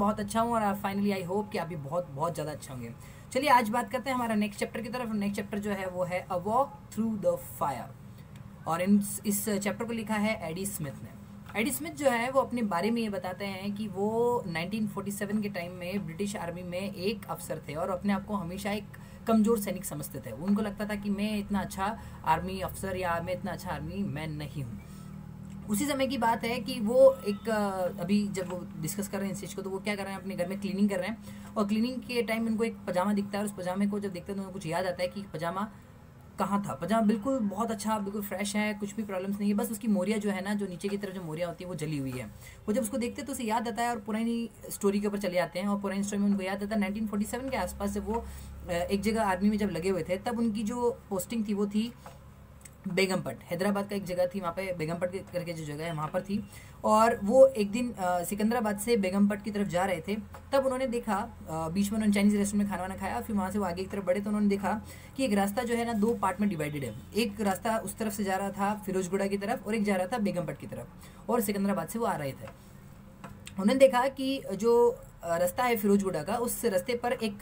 बहुत अच्छा हूँ और फाइनली आई होप कि आप भी बहुत बहुत ज़्यादा अच्छा होंगे। चलिए आज बात करते हैं हमारा नेक्स्ट चैप्टर की तरफ। नेक्स्ट चैप्टर जो है वो है a walk through the fire, और इस चैप्टर को लिखा है एडी स्मिथ ने। एडी स्मिथ जो है वो अपने बारे में ये बताते हैं कि वो 1947 के टाइम में ब्रिटिश आर्मी में एक अफसर थे और अपने आप को हमेशा एक कमज़ोर सैनिक समझते थे। उनको लगता था कि मैं इतना अच्छा आर्मी अफसर या मैं इतना अच्छा आर्मी मैन नहीं हूँ। उसी समय की बात है कि वो एक अभी जब वो डिस्कस कर रहे हैं इस चीज़ को, तो वो क्या कर रहे हैं, अपने घर में क्लीनिंग कर रहे हैं और क्लीनिंग के टाइम उनको एक पजामा दिखता है और उस पजामे को जब देखते हैं तो उनको कुछ याद आता है कि पजामा कहाँ था। पजामा बिल्कुल बहुत अच्छा, बिल्कुल फ्रेश है, कुछ भी प्रॉब्लम्स नहीं है, बस उसकी मोरिया जो है ना, जो नीचे की तरफ जो मोरिया होती है वो जली हुई है। वो जब उसको देखते हैं तो उसे याद आता है और पुरानी स्टोरी के ऊपर चले जाते हैं और पुरानी स्टोरी में उनको याद आता है 1947 के आसपास जब वो एक जगह आर्मी में जब लगे हुए थे, तब उनकी जो पोस्टिंग थी वो थी बेगमपट। हैदराबाद का एक जगह थी, वहाँ पे बेगमपट करके जो जगह है वहाँ पर थी। और वो एक दिन सिकंदराबाद से बेगमपट की तरफ जा रहे थे, तब उन्होंने देखा बीच में उन्होंने चाइनीज़ रेस्टोरेंट में खाना वाना खाया, फिर वहाँ से वो आगे की तरफ बढ़े तो उन्होंने देखा कि एक रास्ता जो है ना दो पार्ट में डिवाइडेड है। एक रास्ता उस तरफ से जा रहा था फिरोजगुड़ा की तरफ और एक जा रहा था बेगमपट की तरफ, और सिकंदराबाद से वो आ रहे थे। उन्होंने देखा कि जो रास्ता है फिरोजगुड़ा का, उस रास्ते पर एक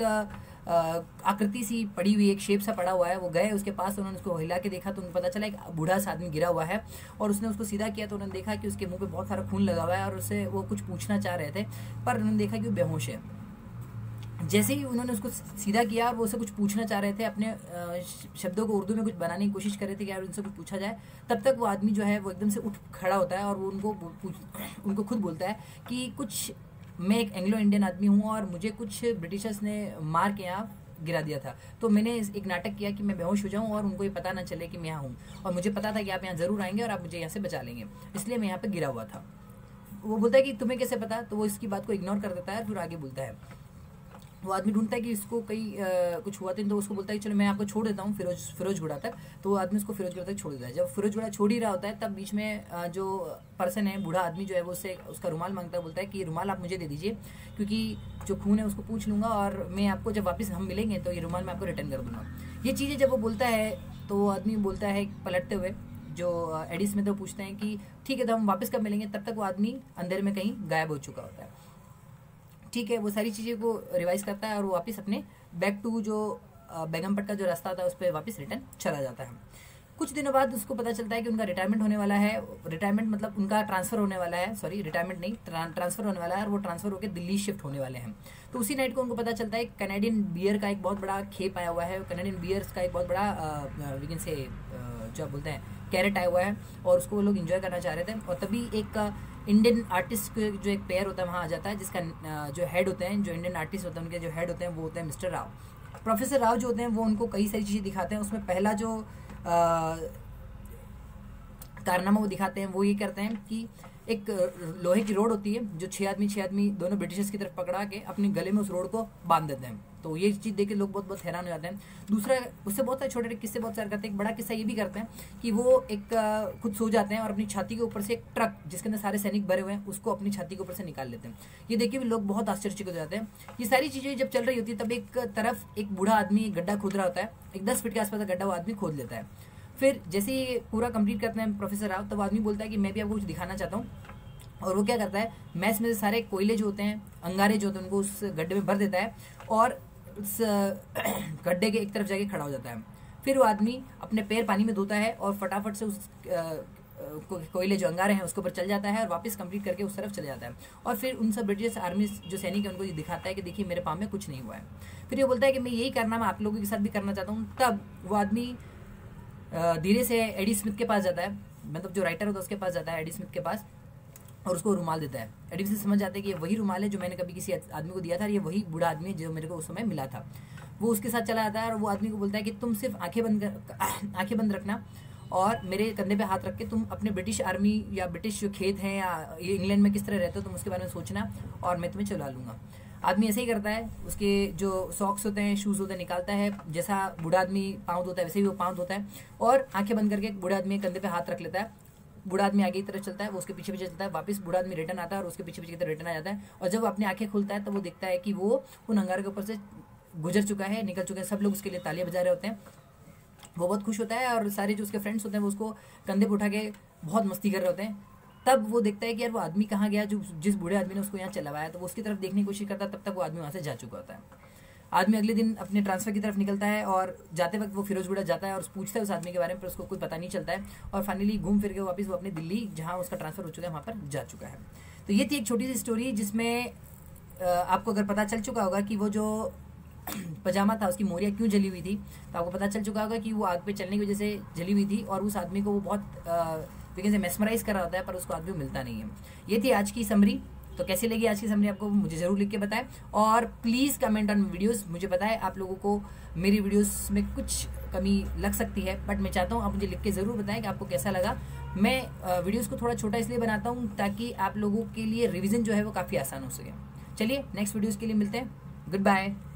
आकृति सी पड़ी हुई, एक शेप सा पड़ा हुआ है। वो गए उसके पास, उन्होंने उसको हिला के देखा तो उनको पता चला एक बूढ़ा सा आदमी गिरा हुआ है और उसने उसको सीधा किया तो उन्होंने देखा कि उसके मुंह पे बहुत सारा खून लगा हुआ है और उससे वो कुछ पूछना चाह रहे थे, पर उन्होंने देखा कि वो बेहोश है। जैसे ही उन्होंने उसको सीधा किया और वो उससे कुछ पूछना चाह रहे थे, अपने शब्दों को उर्दू में कुछ बनाने की कोशिश कर रहे थे कि यार उनसे कुछ पूछा जाए, तब तक वो आदमी जो है वो एकदम से उठ खड़ा होता है और वो उनको खुद बोलता है कि कुछ मैं एक एंग्लो इंडियन आदमी हूँ और मुझे कुछ ब्रिटिशर्स ने मार के यहाँ गिरा दिया था, तो मैंने एक नाटक किया कि मैं बेहोश हो जाऊँ और उनको ये पता ना चले कि मैं यहाँ हूँ, और मुझे पता था कि आप यहाँ ज़रूर आएंगे और आप मुझे यहाँ से बचा लेंगे, इसलिए मैं यहाँ पर गिरा हुआ था। वो बोलता है कि तुम्हें कैसे पता, तो वो इसकी बात को इग्नोर कर देता है। फिर आगे बोलता है, वो आदमी ढूंढता है कि इसको कहीं कुछ हुआ तो उसको बोलता है कि चलो मैं आपको छोड़ देता हूँ फिरोजगुड़ा तक। तो वो आदमी उसको फिरोजगुड़ा तक छोड़ देता है। जब फिरोजगुड़ा छोड़ ही रहा होता है, तब बीच में जो पर्सन है, बूढ़ा आदमी जो है, वो उससे उसका रुमाल मांगता है। बोलता है कि रुमाल आप मुझे दे दीजिए, क्योंकि जो खून है उसको पूछ लूँगा और मैं आपको जब वापस हम मिलेंगे तो ये रुमाल मैं आपको रिटर्न कर दूँगा। ये चीज़ें जब वो बोलता है तो वो आदमी बोलता है पलटते हुए, जो एडी स्मिथ, तो पूछते हैं कि ठीक है तो हम वापस कब मिलेंगे। तब तक वो आदमी अंधेरे में कहीं गायब हो चुका होता है। ठीक है, वो सारी चीज़ें को रिवाइज करता है और वो वापस अपने बैक टू जो बेगमपट का जो रास्ता था उस पर वापस रिटर्न चला जाता है। कुछ दिनों बाद उसको पता चलता है कि उनका रिटायरमेंट होने वाला है। रिटायरमेंट मतलब उनका ट्रांसफ़र होने वाला है, सॉरी रिटायरमेंट नहीं, ट्रांसफ़र होने वाला है, और वो ट्रांसफ़र होकर दिल्ली शिफ्ट होने वाले हैं। तो उसी नाइट को उनको पता चलता है कैनेडियन बियर का एक बहुत बड़ा खेप आया हुआ है, कैनेडियन बियर्स का एक बहुत बड़ा वीकेंड से जो आप बोलते हैं कैरेट आया हुआ है, और उसको वो लोग इन्जॉय करना चाह रहे थे। और तभी एक इंडियन आर्टिस्ट जो एक पेयर होता है वहाँ आ जाता है, जिसका जो हेड होते हैं, जो इंडियन आर्टिस्ट होते हैं, उनके जो हेड होते हैं वो होते हैं मिस्टर राव। प्रोफेसर राव जो होते हैं वो उनको कई सारी चीज़ें दिखाते हैं। उसमें पहला जो कारनामा वो दिखाते हैं वो ये करते हैं कि एक लोहे की रोड होती है जो छः आदमी दोनों ब्रिटिशर्स की तरफ पकड़ा के अपने गले में उस रोड को बांध देते हैं। तो ये चीज़ देख के लोग बहुत हैरान हो जाते हैं। दूसरा, उससे बहुत सारे छोटे किस्से बहुत सारे करते हैं। एक बड़ा किस्सा ये भी करते हैं कि वो एक खुद सो जाते हैं और अपनी छाती के ऊपर से एक ट्रक जिसके अंदर सारे सैनिक भरे हुए हैं उसको अपनी छाती के ऊपर से निकाल लेते हैं। ये देख के भी लोग बहुत आश्चर्यचकित हो जाते हैं। ये सारी चीज़ें जब चल रही होती है तब एक तरफ एक बूढ़ा आदमी गड्ढा खोद रहा होता है, एक 10 फीट के आसपास का गड्ढा वो आदमी खोद लेता है। फिर जैसे ही पूरा कंप्लीट करते हैं प्रोफेसर राव, तब आदमी बोलता है कि मैं भी आपको कुछ दिखाना चाहता हूँ। और वो क्या करता है, मैस में से सारे कोयले जो होते हैं, अंगारे जो होते हैं, उनको उस गड्ढे में भर देता है और उस गड्ढे के एक तरफ जाके खड़ा हो जाता है। फिर वो आदमी अपने पैर पानी में धोता है और फटाफट से उस कोयले जो अंगारे हैं उसके ऊपर चल जाता है और वापस कंप्लीट करके उस तरफ चले जाता है। और फिर उन सब ब्रिटिश आर्मी जो सैनिक है उनको ये दिखाता है कि देखिए मेरे पाँव में कुछ नहीं हुआ है। फिर ये बोलता है कि मैं यही करना मैं आप लोगों के साथ भी करना चाहता हूँ। तब वो आदमी धीरे से एडी स्मिथ के पास जाता है, मतलब जो राइटर होता है उसके पास जाता है, एडी स्मिथ के पास, और उसको रुमाल देता है। एडी स्मिथ समझ जाते हैं कि ये वही रुमाल है जो मैंने कभी किसी आदमी को दिया था, ये वही बूढ़ा आदमी है जो मेरे को उस समय मिला था। वो उसके साथ चला जाता है और वो आदमी को बोलता है कि तुम सिर्फ आंखें बंद रखना और मेरे कंधे पे हाथ रख के तुम अपने ब्रिटिश आर्मी या ब्रिटिश जो खेत हैं या इंग्लैंड में किस तरह रहते हो तुम उसके बारे में सोचना और मैं तुम्हें चला लूँगा। आदमी ऐसे ही करता है, उसके जो सॉक्स होते हैं, शूज़ होते हैं, निकालता है। जैसा बूढ़ा आदमी पाँव धोता है वैसे ही वो पाँव धोता है और आंखें बंद करके बूढ़ा आदमी कंधे पे हाथ रख लेता है। बूढ़ा आदमी आगे की तरफ चलता है, वो उसके पीछे पीछे चलता है, वापस बूढ़ा आदमी रिटर्न आता है और उसके पीछे पीछे की तरफ रिटर्न आ जाता है। और जब वो अपनी आंखें खुलता है तो वो देखता है कि वो उन अंगारों के ऊपर से गुजर चुका है, निकल चुका है। सब लोग उसके लिए तालियां बजा रहे होते हैं। वो बहुत खुश होता है और सारे जो उसके फ्रेंड्स होते हैं वो उसको कंधे पे उठा के बहुत मस्ती कर रहे होते हैं। तब वो देखता है कि यार वो आदमी कहाँ गया, जो जिस बूढ़े आदमी ने उसको यहाँ चलवाया, तो वो उसकी तरफ देखने की कोशिश करता है, तब तक वो आदमी वहाँ से जा चुका होता है। आदमी अगले दिन अपने ट्रांसफर की तरफ निकलता है और जाते वक्त वो फिरोजपुरा जाता है और पूछता है उस आदमी के बारे में, पर उसको कोई पता नहीं चलता है, और फाइनली घूम फिर के वापस वो अपने दिल्ली, जहाँ उसका ट्रांसफर हो चुका है, वहाँ पर जा चुका है। तो ये थी एक छोटी सी स्टोरी, जिसमें आपको अगर पता चल चुका होगा कि वो जो पजामा था उसकी मोरिया क्यों जली हुई थी, तो आपको पता चल चुका होगा कि वो आग पे चलने की वजह से जली हुई थी, और उस आदमी को वो बहुत से मेस्मराइज कर रहा होता है, पर उसको आदमी मिलता नहीं है। ये थी आज की समरी। तो कैसी लगी आज की समरी आपको, मुझे जरूर लिख के बताएं, और प्लीज़ कमेंट ऑन वीडियोस। मुझे पता है आप लोगों को मेरी वीडियोस में कुछ कमी लग सकती है, बट मैं चाहता हूँ आप मुझे लिख के ज़रूर बताएं कि आपको कैसा लगा। मैं वीडियोस को थोड़ा छोटा इसलिए बनाता हूँ ताकि आप लोगों के लिए रिविज़न जो है वो काफ़ी आसान हो सके। चलिए नेक्स्ट वीडियोज़ के लिए मिलते हैं। Good bye.